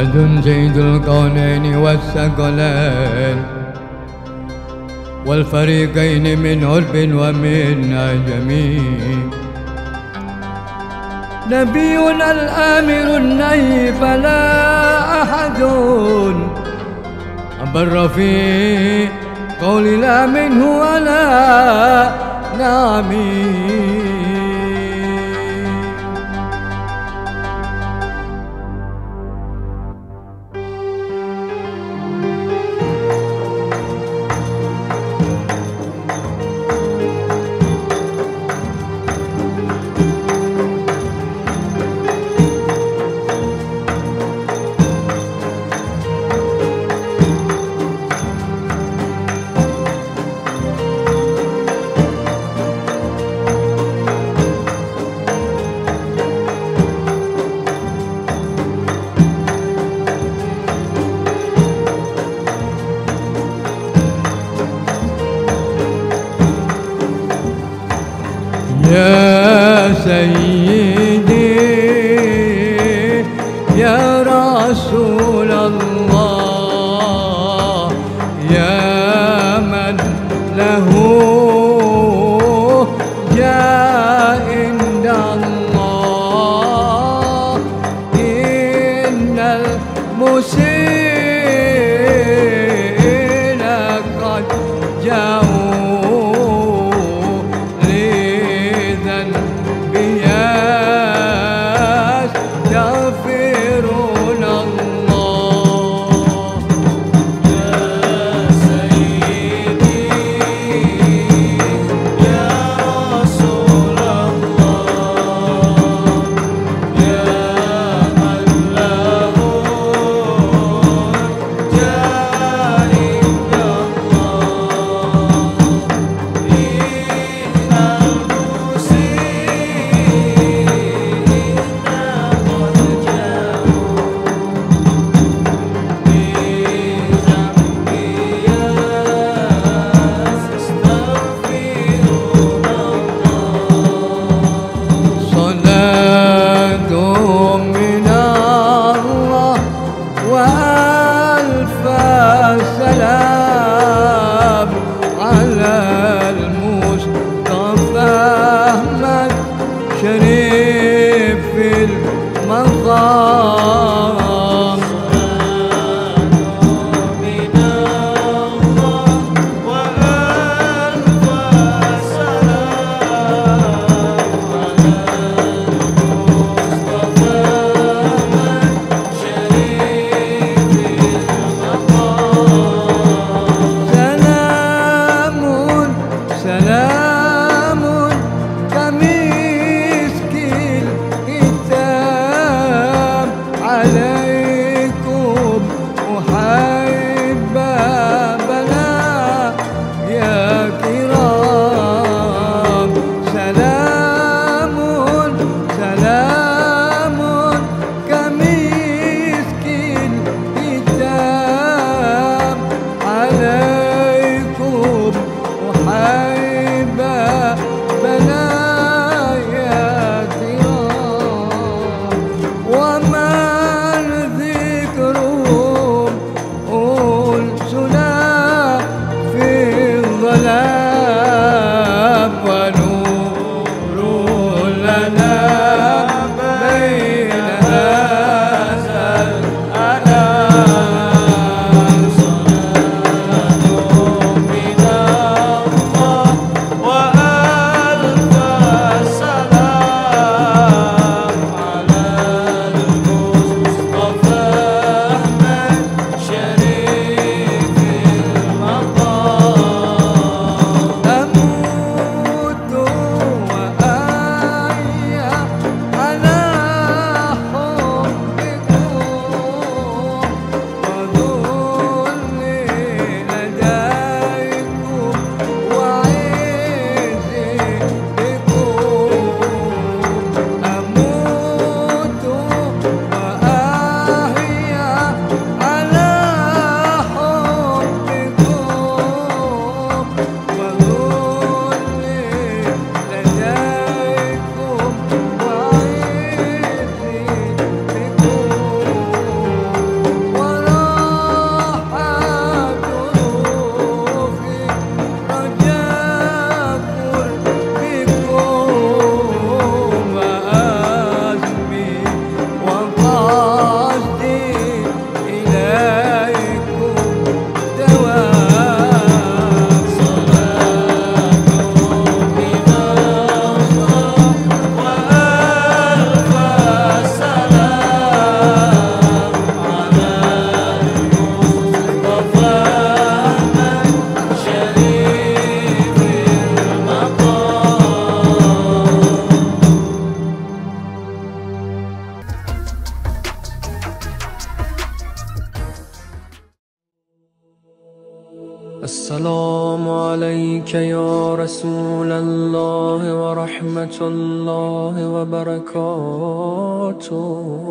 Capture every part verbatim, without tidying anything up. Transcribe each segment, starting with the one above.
محمد سيد الكونين والثقلين والفريقين من عرب ومن عجم، نبينا الآمر النهي فلا أحد أبر في قول لا منه ولا نعم. يا سيدي يا رسول الله، يا من له جاء عند الله، إن المسيء قد جاءوا شريف المقام، من الله وألف سلام على المصطفى شريف السلام عليك يا رسول الله ورحمة الله وبركاته.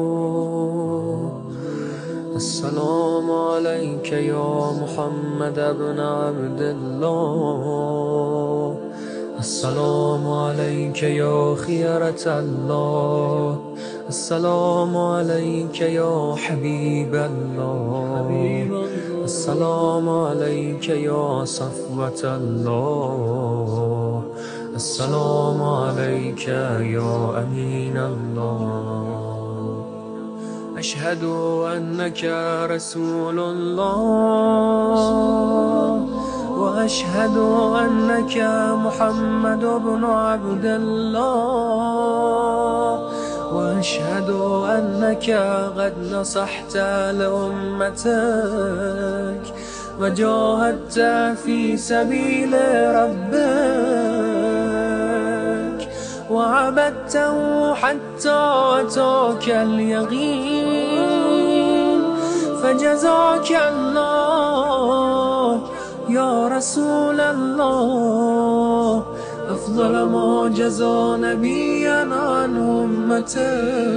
السلام عليك يا محمد بن عبد الله. السلام عليك يا خيرة الله. السلام عليك يا حبيب الله. السلام عليك يا صفوة الله. السلام عليك يا أمين الله. أشهد أنك رسول الله، وأشهد أنك محمد بن عبد الله، وأشهد أنك قد نصحت لأمتك وجاهدت في سبيل ربك وعبدته حتى أتاك اليقين، فجزاك الله يا رسول الله أفضل ما جزى نبيا عن أمته.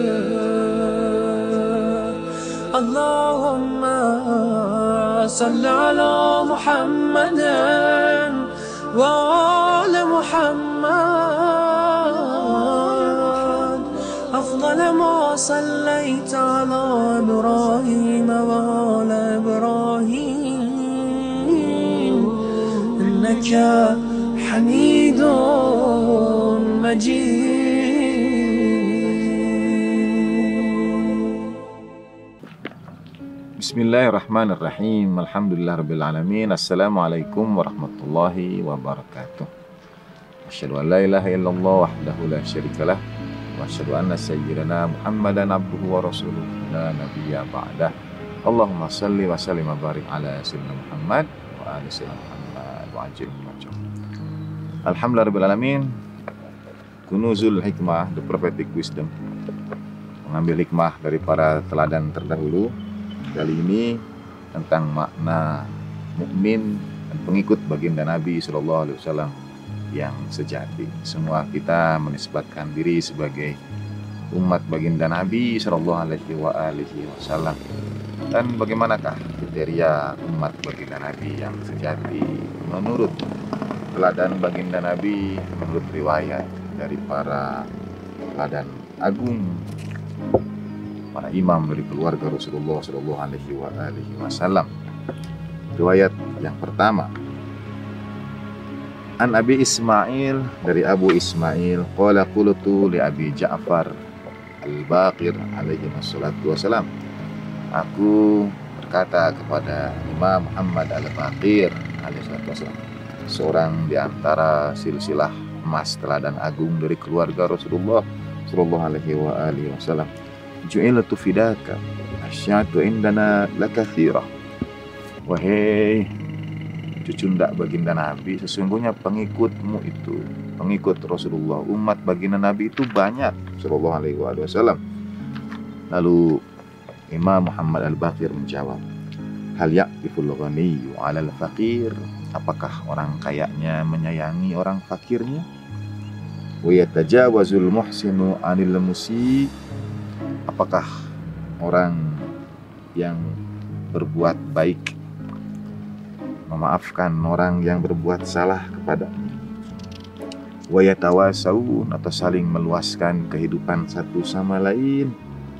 اللهم صل على محمد وآل محمد أفضل ما صليت على إبراهيم وآل إبراهيم إنك حميد مجيد. Bismillahirrahmanirrahim. Alhamdulillahirrabbilalamin. Assalamualaikum warahmatullahi wabarakatuh. Asyhadu an la ilaha illallah wahdahu la syarikalah, wa asyhadu anna sayyidana Muhammadan abduhu wa rasuluh la nabiyya ba'dah. Allahumma salli wa sallim wa barik ala sayyidina Muhammad wa ali sayyidina Muhammad wa ajil majal. Alhamdulillahirrabbilalamin. Kunuzul hikmah, the prophetic wisdom, mengambil hikmah dari para teladan terdahulu. Kali ini tentang makna mukmin dan pengikut baginda Nabi Shallallahu Alaihi Wasallam yang sejati. Semua kita menisbatkan diri sebagai umat baginda Nabi Shallallahu Alaihi Wasallam. Dan bagaimanakah kriteria umat baginda Nabi yang sejati menurut teladan baginda Nabi, menurut riwayat dari para teladan agung, para imam dari keluarga Rasulullah Shallallahu Alaihi Wasallam. Riwayat yang pertama, An Abi Ismail, dari Abu Ismail, qala qultu li Abi Ja'far Al-Baqir alaihi wassalatu wassalam. Aku berkata kepada Imam Muhammad Al-Baqir alaihi wassalatu wassalam, seorang di antara silsilah emas teladan agung dari keluarga Rasulullah Shallallahu Alaihi Wasallam. Ju'ilatu fidaka asyatu indana lakathirah. Wahai cucunda baginda Nabi, sesungguhnya pengikutmu itu, pengikut Rasulullah, umat baginda Nabi itu banyak. Sallallahu alaihi wasallam. Lalu Imam Muhammad Al-Baqir menjawab, hal ya'tiful ghaniyyu 'alal faqir? Apakah orang kayanya menyayangi orang fakirnya? Wa yatajawazul muhsinu 'anil musii? Apakah orang yang berbuat baik memaafkan orang yang berbuat salah kepadanya? Wa yatawasawun, atau saling meluaskan kehidupan satu sama lain?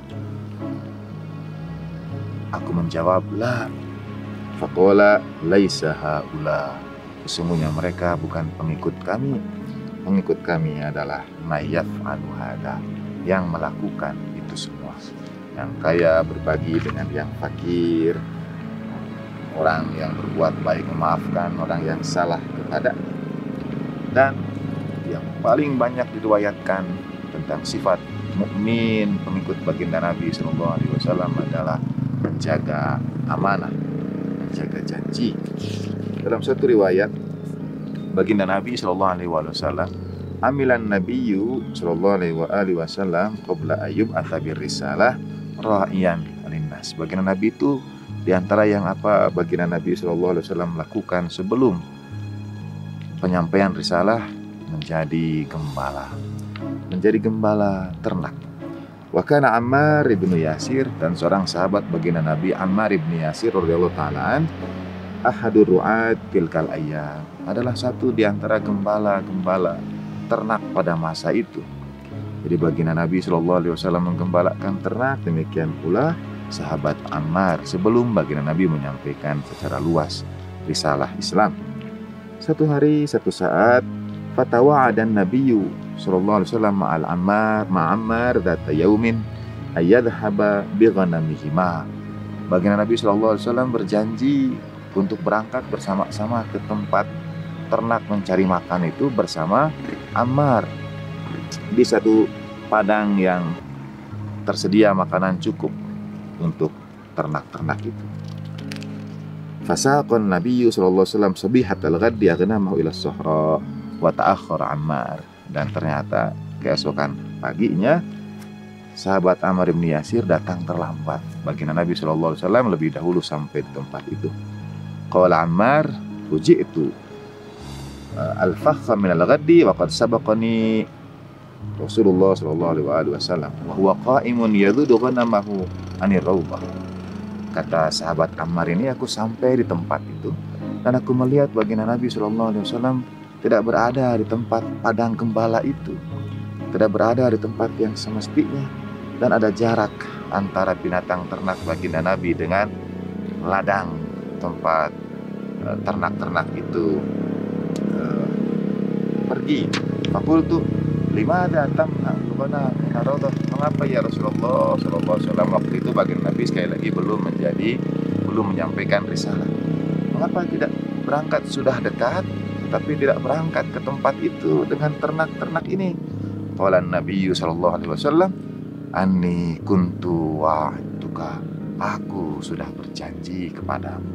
Aku menjawab, la. Faqala laisa haula, sesungguhnya mereka bukan pengikut kami. Pengikut kami adalah mayaf anu hada, yang melakukan itu semua. Yang kaya berbagi dengan yang fakir, orang yang berbuat baik memaafkan orang yang salah kepada. Dan yang paling banyak diriwayatkan tentang sifat mukmin pengikut baginda Nabi Shallallahu Alaihi Wasallam adalah menjaga amanah, menjaga janji. Dalam satu riwayat, baginda Nabi Shallallahu Alaihi Wasallam, amilan Nabiyyu Shallallahu Alaihi Wasallam qabla ayyub athabir risalah ra'iyan alinnas. Baginda Nabi itu Di antara yang apa baginda Nabi shallallahu alaihi wasallam lakukan sebelum penyampaian risalah, menjadi gembala, menjadi gembala ternak. Wa kana Ammar ibnu Yasir, dan seorang sahabat baginda Nabi Ammar ibnu Yasir radhiyallahu ta'ala ahadur ru'at tilkal ayyam, adalah satu di antara gembala-gembala ternak pada masa itu. Jadi baginda Nabi shallallahu alaihi wasallam menggembalakan ternak, demikian pula sahabat Ammar sebelum baginda Nabi menyampaikan secara luas risalah Islam. Satu hari, satu saat, fatawa'adan Nabiyyu sallallahu alaihi wasallam ma'al Ammar ma'ammar data yaumin ayyadhaba bi ghanamihima. Baginda Nabi sallallahu alaihi wasallam berjanji untuk berangkat bersama-sama ke tempat ternak mencari makan itu bersama Ammar di satu padang yang tersedia makanan cukup untuk ternak-ternak itu. Fasaqan Nabiyyu sallallahu alaihi wasallam sabihatal ghaddi aghnamahu ila as-sahra wa ta'akhkhara Ammar. Dan ternyata keesokan paginya sahabat Ammar bin Yasir datang terlambat. Baginda Nabi sallallahu alaihi wasallam lebih dahulu sampai di tempat itu. Qala Ammar, "Fuji'tu al-fakha min al-ghaddi wa qad sabaqani Rasulullah sallallahu alaihi wasallam wa huwa qa'imun yadhudu ghanamahu anir rawbah." Kata sahabat Ammar ini, aku sampai di tempat itu dan aku melihat baginda Nabi sallallahu alaihi wasallam tidak berada di tempat padang gembala itu, tidak berada di tempat yang semestinya, dan ada jarak antara binatang ternak baginda Nabi dengan ladang tempat uh, ternak-ternak itu uh, pergi. Fakultu lima datang mana narodoh, mengapa ya Rasulullah sallallahu alaihi wasallam? Waktu itu baginda Nabi sekali lagi belum menjadi belum menyampaikan risalah. Mengapa tidak berangkat, sudah dekat tapi tidak berangkat ke tempat itu dengan ternak-ternak ini? Qala Nabi sallallahu alaihi wasallam, anni kuntu wa'atuka, aku sudah berjanji kepadamu,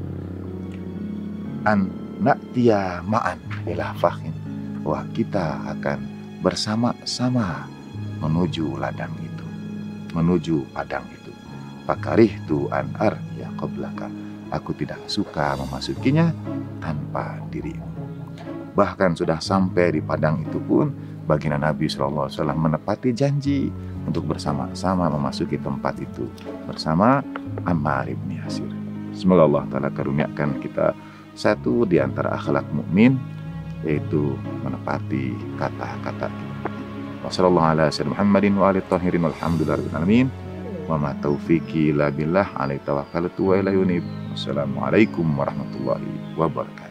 an na'tiya ma'an ila fakhin, wah kita akan bersama-sama menuju ladang itu, menuju padang itu. Fakarihtu an arya qablaka, aku tidak suka memasukinya tanpa dirimu. Bahkan sudah sampai di padang itu pun baginda Nabi shallallahu alaihi wasallam menepati janji untuk bersama-sama memasuki tempat itu bersama Ammar bin Yasir. Semoga Allah Ta'ala karuniakan kita satu di antara akhlak mukmin, yaitu menepati kata-kata. Wassallallahu ala sayyidina Muhammadin wa alihi tahirin walhamdulillahirabbil alamin. Wa ma taufiqi illa billah, alaihi tawakkaltu wa ilaihi unib. Wassalamualaikum warahmatullahi wabarakatuh.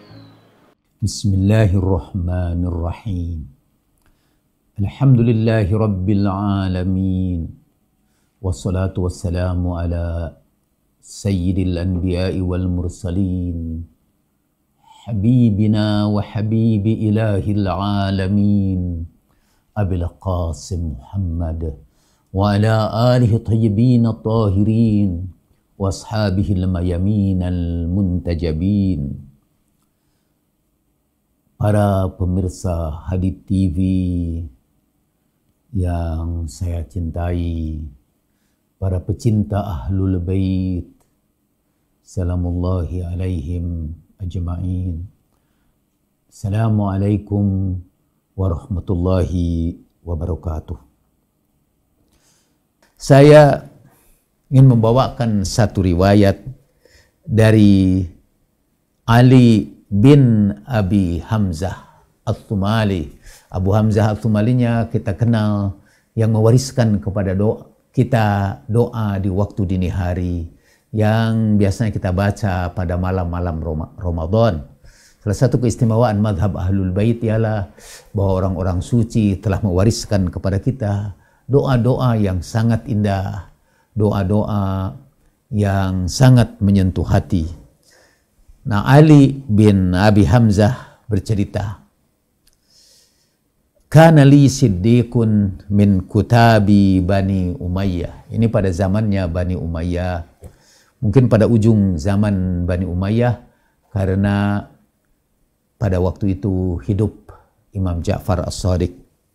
Bismillahirrahmanirrahim. Alhamdulillahi rabbil alamin. Wassalatu wassalamu ala sayyidil anbiya'i wal mursalin, habibina wa habibi ilahil alamin, Abil Qasim Muhammad wa ala alihi tayyibin at-tahirin wa ashabihi al-mayamin al-muntajabin. Para pemirsa Hadith T V yang saya cintai, para pecinta Ahlul Bait, salamullahi alaihim ajma'in. Assalamualaikum warahmatullahi wabarakatuh. Saya ingin membawakan satu riwayat dari Ali bin Abi Hamzah Al-Thumali. Abu Hamzah Al-Thumalinya kita kenal, yang mewariskan kepada doa kita doa di waktu dini hari yang biasanya kita baca pada malam-malam Ramadan. Salah satu keistimewaan madhab Ahlul Bait ialah bahwa orang-orang suci telah mewariskan kepada kita doa-doa yang sangat indah, doa-doa yang sangat menyentuh hati. Nah, Ali bin Abi Hamzah bercerita, kana li siddiqun min kutabi Bani Umayyah. Ini pada zamannya Bani Umayyah, mungkin pada ujung zaman Bani Umayyah, karena pada waktu itu hidup Imam Ja'far As-Shadiq.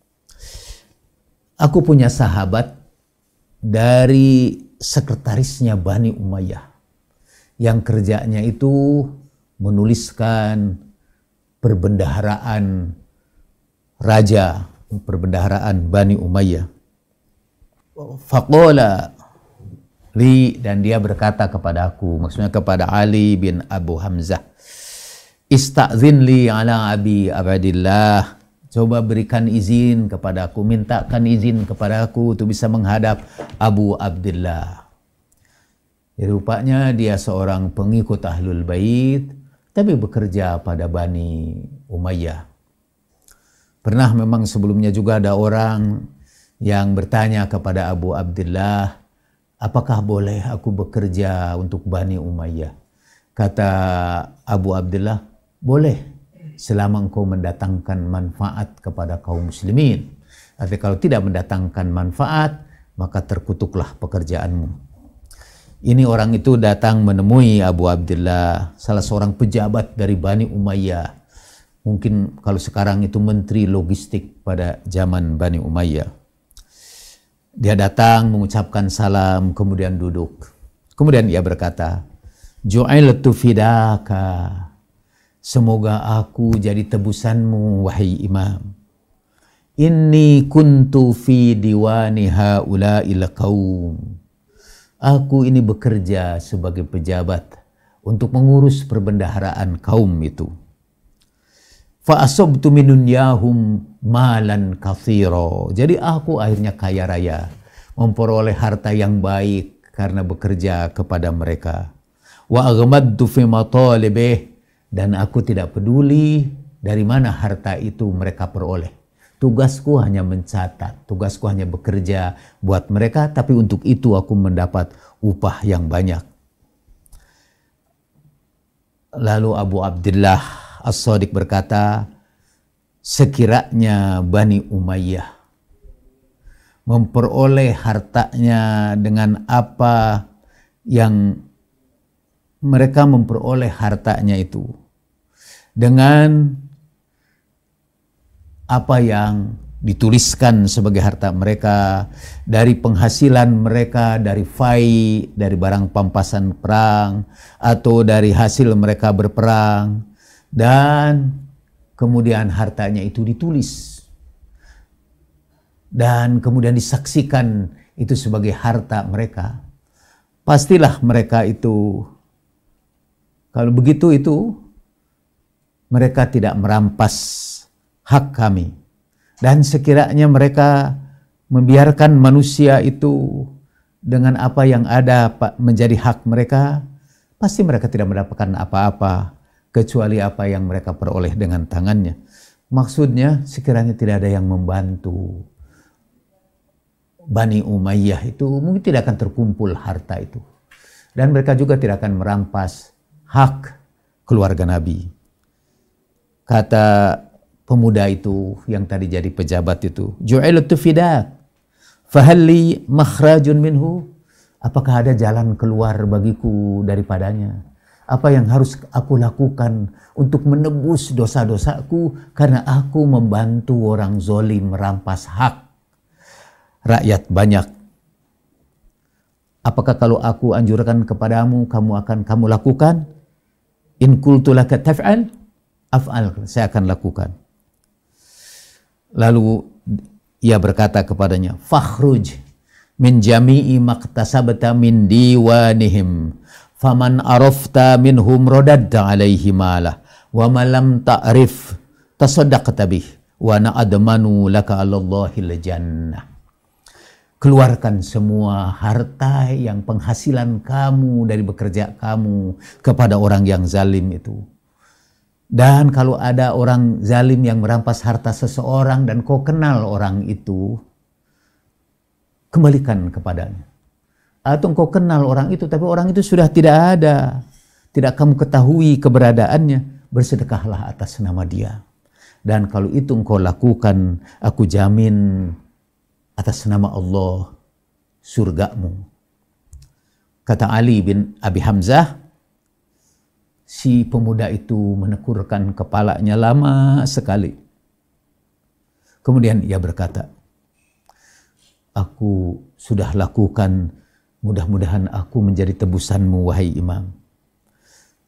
Aku punya sahabat dari sekretarisnya Bani Umayyah. yang kerjanya itu menuliskan perbendaharaan raja, perbendaharaan Bani Umayyah. Faqala li, dan dia berkata kepada aku, maksudnya kepada Ali bin Abu Hamzah, istazin li ala Abi Abdillah, coba berikan izin kepada aku, mintakan izin kepada aku untuk bisa menghadap Abu Abdillah. Jadi rupanya dia seorang pengikut Ahlul Bait, tapi bekerja pada Bani Umayyah. Pernah memang sebelumnya juga ada orang yang bertanya kepada Abu Abdillah, apakah boleh aku bekerja untuk Bani Umayyah? Kata Abu Abdillah, boleh, selama engkau mendatangkan manfaat kepada kaum muslimin. Tapi kalau tidak mendatangkan manfaat, maka terkutuklah pekerjaanmu. Ini orang itu datang menemui Abu Abdillah, salah seorang pejabat dari Bani Umayyah. Mungkin kalau sekarang itu menteri logistik pada zaman Bani Umayyah. Dia datang mengucapkan salam, kemudian duduk. Kemudian ia berkata, Ju'iltu fidaka, semoga aku jadi tebusanmu, wahai imam. Inni kuntu fi diwani haula'il qaum. Aku ini bekerja sebagai pejabat untuk mengurus perbendaharaan kaum itu. Fa asabtu min dunyahum malan katsira. Jadi aku akhirnya kaya raya, memperoleh harta yang baik karena bekerja kepada mereka. Wa aghmadtu fi matalibih, dan aku tidak peduli dari mana harta itu mereka peroleh. Tugasku hanya mencatat, tugasku hanya bekerja buat mereka, tapi untuk itu aku mendapat upah yang banyak. Lalu Abu Abdillah As-Shadiq berkata, sekiranya Bani Umayyah memperoleh hartanya dengan apa yang mereka memperoleh hartanya itu, dengan apa yang dituliskan sebagai harta mereka, dari penghasilan mereka, dari fai, dari barang pampasan perang, atau dari hasil mereka berperang, dan kemudian hartanya itu ditulis dan kemudian disaksikan itu sebagai harta mereka, pastilah mereka itu, kalau begitu itu mereka tidak merampas hak kami. Dan sekiranya mereka membiarkan manusia itu dengan apa yang ada menjadi hak mereka, pasti mereka tidak mendapatkan apa-apa kecuali apa yang mereka peroleh dengan tangannya. Maksudnya sekiranya tidak ada yang membantu Bani Umayyah itu, mungkin tidak akan terkumpul harta itu. Dan mereka juga tidak akan merampas hak keluarga Nabi. Kata pemuda itu yang tadi jadi pejabat itu, Ju'iltu fidak, fahalli makhrajun minhu. Apakah ada jalan keluar bagiku daripadanya? Apa yang harus aku lakukan untuk menebus dosa-dosaku karena aku membantu orang zolim merampas hak rakyat banyak? Apakah kalau aku anjurkan kepadamu, kamu akan kamu lakukan? In qultu laka taf'al, af'al, saya akan lakukan. Lalu ia berkata kepadanya, fakhruj min jami'i maktasabta min diwanihim, faman arafta minhum radadta alaihi malah, wa malam ta'rif tasaddaqta bih, wa na'admanu laka alallahil jannah. Keluarkan semua harta yang penghasilan kamu dari bekerja kamu kepada orang yang zalim itu. Dan kalau ada orang zalim yang merampas harta seseorang dan kau kenal orang itu, kembalikan kepadanya. Atau engkau kenal orang itu tapi orang itu sudah tidak ada, tidak kamu ketahui keberadaannya, bersedekahlah atas nama dia. Dan kalau itu engkau lakukan, aku jamin atas nama Allah surgamu. Kata Ali bin Abi Hamzah, si pemuda itu menekurkan kepalanya lama sekali. Kemudian ia berkata, aku sudah lakukan, mudah-mudahan aku menjadi tebusanmu wahai imam.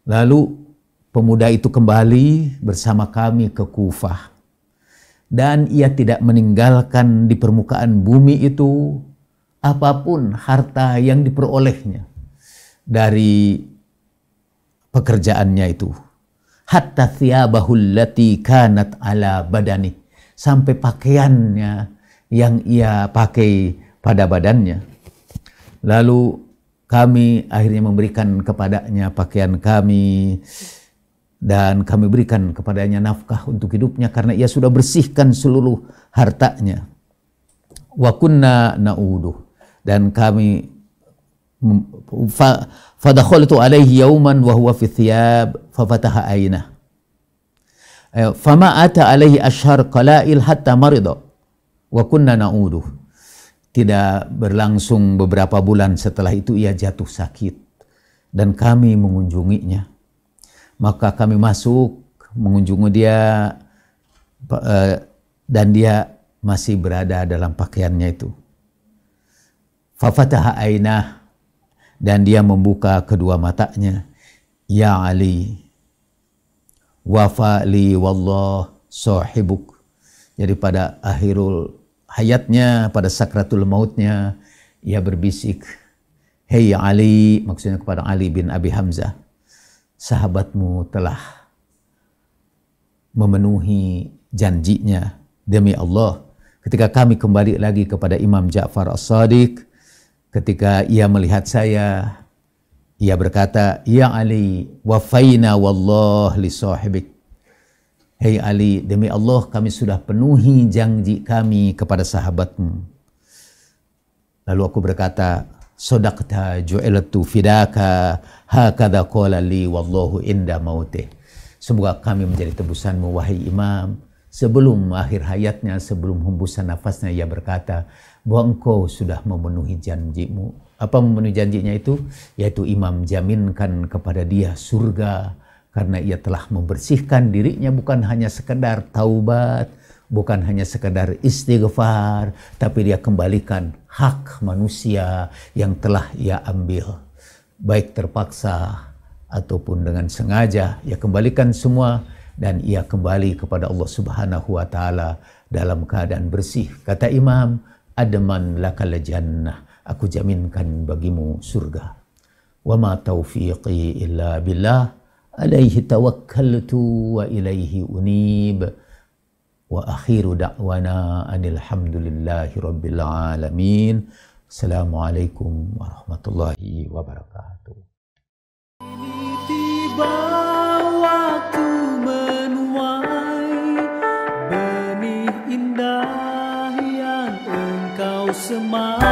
Lalu pemuda itu kembali bersama kami ke Kufah. Dan ia tidak meninggalkan di permukaan bumi itu apapun harta yang diperolehnya dari pekerjaannya itu. Hatta thiyabahul lati kanat ala badani. Sampai pakaiannya yang ia pakai pada badannya. Lalu kami akhirnya memberikan kepadanya pakaian kami. Dan kami berikan kepadanya nafkah untuk hidupnya karena ia sudah bersihkan seluruh hartanya. Wa kunna na'uduh. Dan kami fa fadakhaltu alaihi yauman wa huwa fi thiyab fa fataha aynah. Fama ata alaihi ashhar qalail hatta marida wa kunna na'uduh. Tidak berlangsung beberapa bulan setelah itu ia jatuh sakit dan kami mengunjunginya. Maka kami masuk mengunjungi dia dan dia masih berada dalam pakaiannya itu. Fafataha ainah, dan dia membuka kedua matanya. Ya Ali, wafa li wallah sahibuk. Jadi pada akhirul hayatnya, pada sakratul mautnya, ia berbisik, Hei Ali, maksudnya kepada Ali bin Abi Hamzah, sahabatmu telah memenuhi janjinya demi Allah. Ketika kami kembali lagi kepada Imam Ja'far As-Sadiq, ketika ia melihat saya, ia berkata, Ya Ali, wafaina wallah li sahibik. Hei Ali, demi Allah kami sudah penuhi janji kami kepada sahabatmu. Lalu aku berkata, Sodaqta ju'ilatu fidaka hakadha qala li wallahu inda mautih. Semoga kami menjadi tebusanmu wahai Imam. Sebelum akhir hayatnya, sebelum hembusan nafasnya, ia berkata bahwa engkau sudah memenuhi janjimu. Apa memenuhi janjinya itu? Yaitu Imam jaminkan kepada dia surga karena ia telah membersihkan dirinya, bukan hanya sekedar taubat, bukan hanya sekedar istighfar, tapi dia kembalikan hak manusia yang telah ia ambil. Baik terpaksa ataupun dengan sengaja, ia kembalikan semua dan ia kembali kepada Allah Subhanahu wa taala dalam keadaan bersih. Kata Imam, adman lakal jannah, aku jaminkan bagimu surga. Wa ma taufiqi illa billah, alaihi tawakkaltu wa ilaihi unib. Wa akhiru da'wana anil hamdulillahi rabbil alamin. Assalamualaikum warahmatullahi wabarakatuh. Tiba waktu menuai benih indah yang engkau semai.